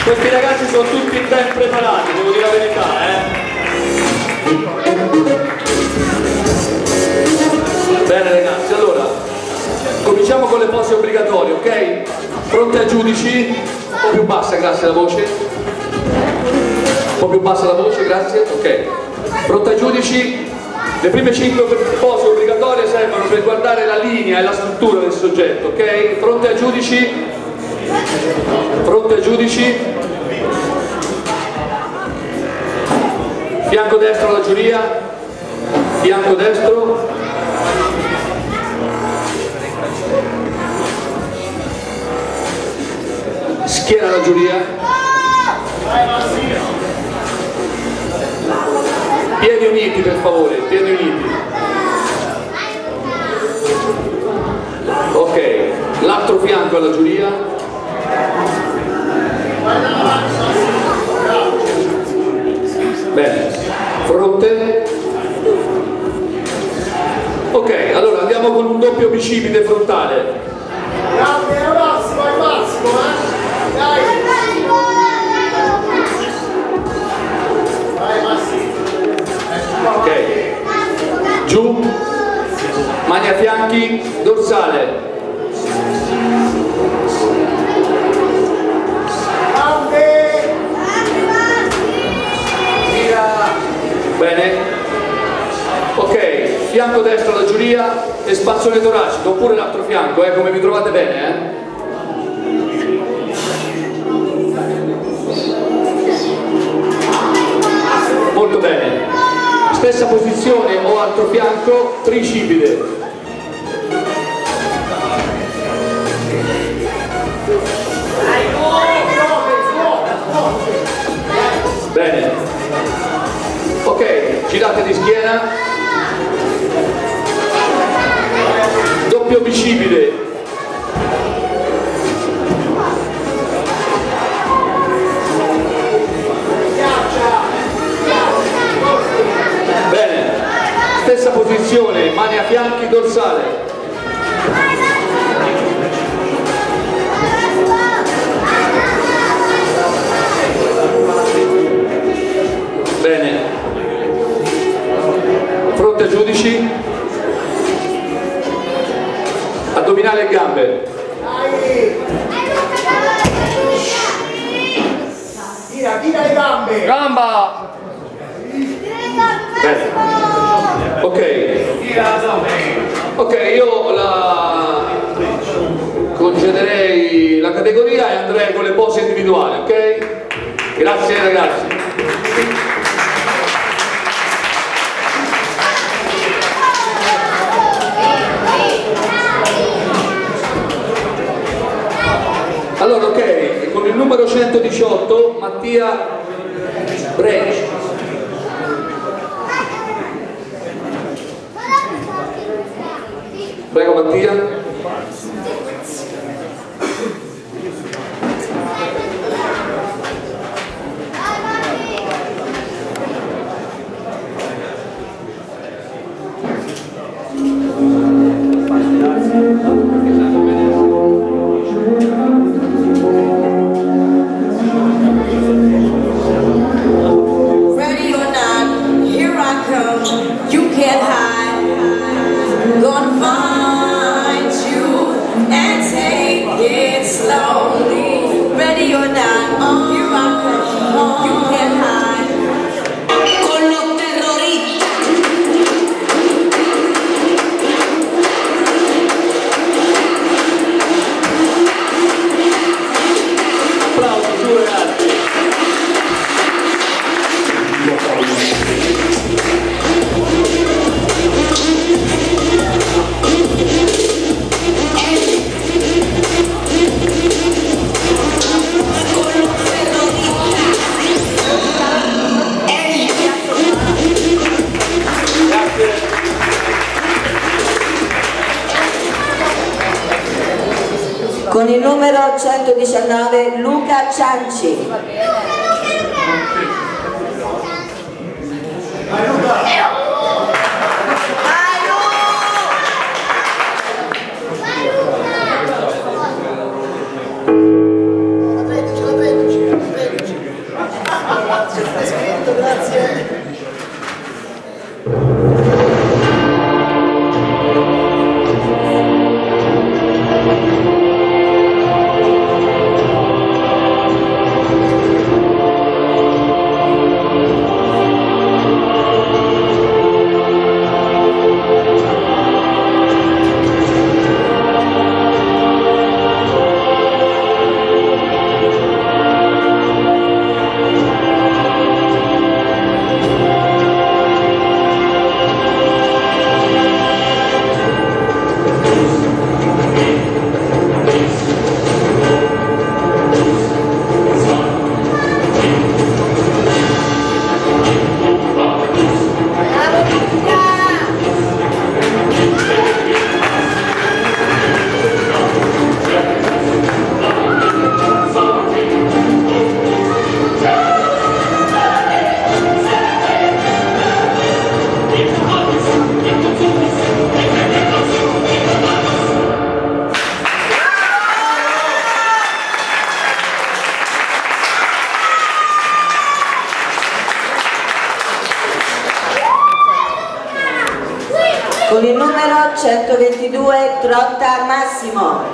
Questi ragazzi sono tutti ben preparati, devo dire la verità, Bene ragazzi, allora cominciamo con le pose obbligatorie, ok? Pronti ai giudici? Un po' più bassa, grazie, la voce. Un po' più bassa la voce, grazie, ok. Pronti ai giudici? Le prime 5 pose obbligatorie servono per guardare la linea e la struttura del soggetto, ok? Pronti ai giudici? Pronti ai giudici? Fianco destro alla giuria, fianco destro. Schiena alla giuria. Piedi uniti per favore, piedi uniti. Ok, l'altro fianco alla giuria. Bene, fronte. Ok, allora andiamo con un doppio bicipite frontale. Grande, al massimo, dai. Vai Massimo. Ok, giù, mani a fianchi, dorsale. Bene, ok, fianco destro alla giuria, espansione toracica, oppure l'altro fianco, come vi trovate bene, Molto bene. Stessa posizione o altro fianco, tricipite. Bene. Ok, girate di schiena. Doppio bicipite. Bene. Stessa posizione, mani a fianchi, dorsale. Bene. Fronte ai giudici. Addominali e gambe. Tira le gambe. Gamba. Bene. Ok. Ok, io concederei la categoria e andrei con le pose individuali, ok? Grazie ragazzi. Allora, ok, con il numero 118, Mattia Brenci. Prego Mattia. Ready or not, here I come. You can't hide. Gonna find you and take it slowly. Ready or not, here I come. You can't hide. Con los terroristas. Applauso su ragazzi. Con il numero 119 Luca Cianci. La 13, Con il numero 122 Trotta Massimo.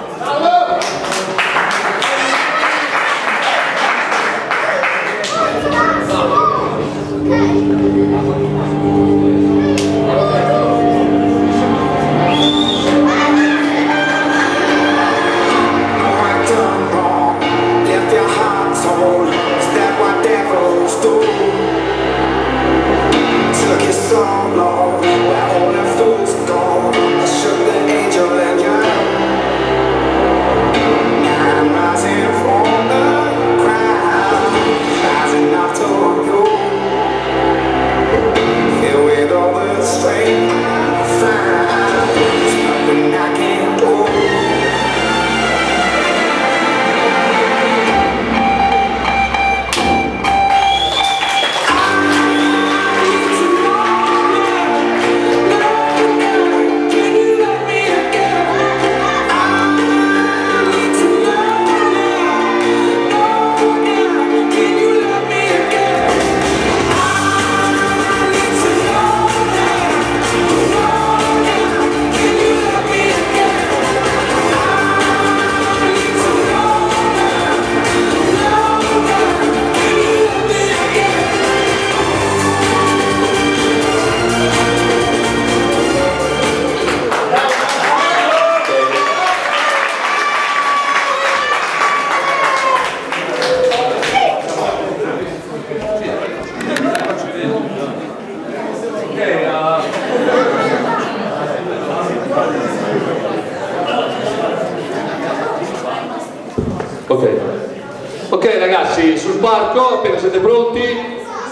Ok ragazzi, sul palco, appena siete pronti.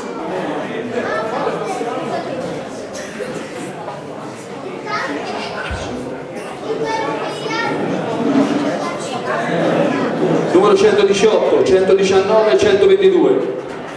Numero 118, 119 e 122.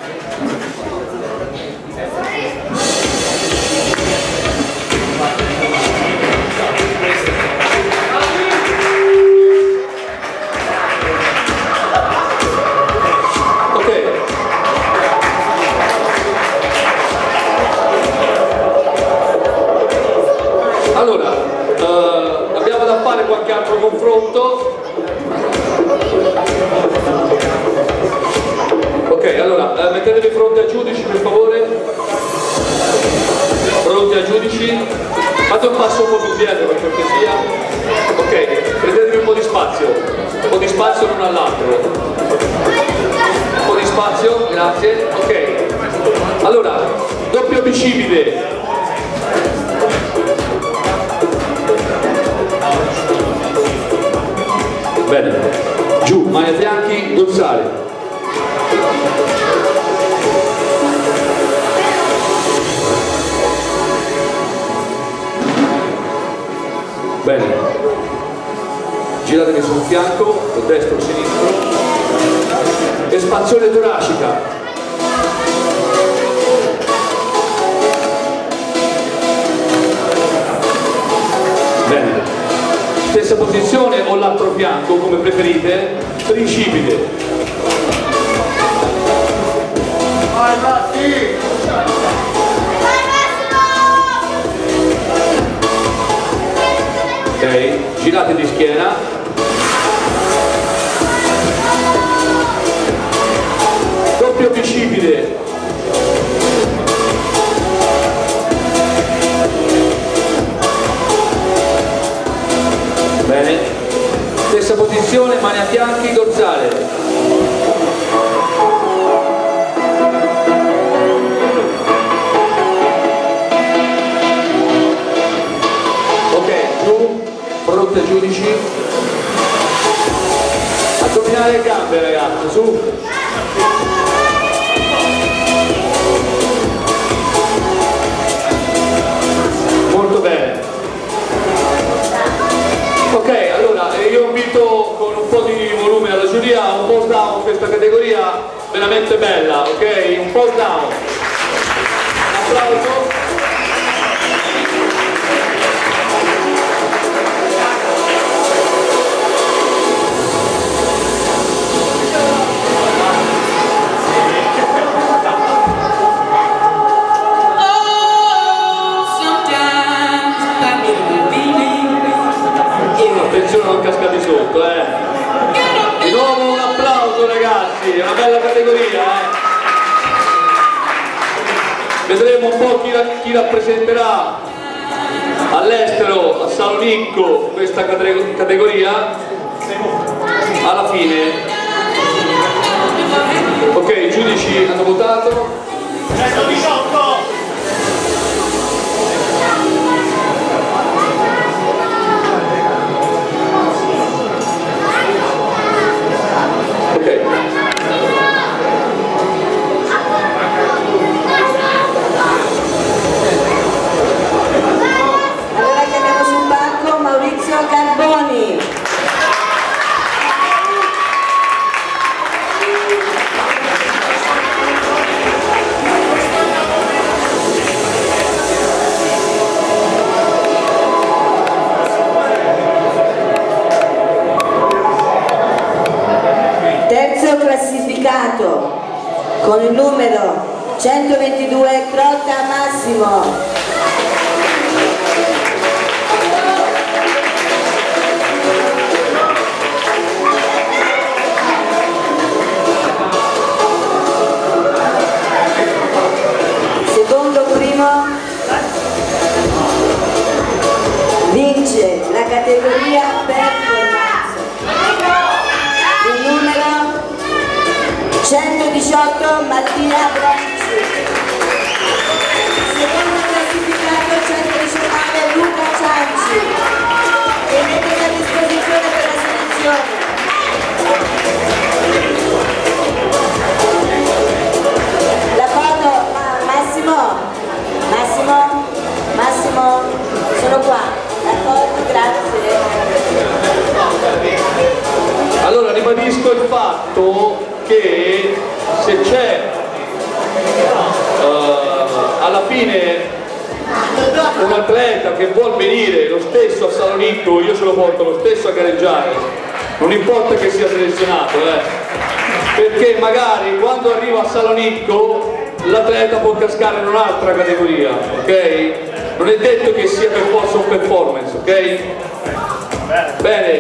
Allora, abbiamo da fare qualche altro confronto. Ok, allora, mettetevi fronte ai giudici per favore. Pronti ai giudici. Fate un passo un po' più dietro per cortesia. Ok, prendetevi un po' di spazio. Un po' di spazio l'uno all'altro. Un po' di spazio, grazie. Ok. Allora, doppio bicipite. Bene, giù, mani ai fianchi, dorsale. Bene, giratevi sul fianco, destro, sinistro. Espansione toracica. Bene. Stessa posizione o l'altro fianco, come preferite, principite. Vai Matti! Ok, girate di schiena. Doppio bicipite. Bene, stessa posizione, mani a fianchi, dorsale. Ok, giù, pronti ai giudici. Addominare le gambe ragazzi, su. Molto bene. Ok, allora io invito con un po' di volume alla giuria un po' down questa categoria veramente bella, ok? Un po' down. Un applauso. Sometimes vediamo un po' chi rappresenterà all'estero, a Salonicco, questa categoria alla fine. Ok, i giudici hanno votato. 118. Ok. Allora chiamiamo sul palco Maurizio Carboni. Terzo classificato con il numero 122 Trotta Massimo. Secondo primo vince la categoria performance. Il numero 118 Mattia Brenci. Secondo classificato 119 Luca Cianci. Che mette a disposizione per la selezione. La foto, Massimo, sono qua. La foto, grazie. Allora ribadisco il fatto che se c'è alla fine un atleta che vuol venire lo stesso a Salonicco, io ce lo porto lo stesso a gareggiare, non importa che sia selezionato, perché magari quando arriva a Salonicco l'atleta può cascare in un'altra categoria, ok? Non è detto che sia per forza un performance, ok? Bene.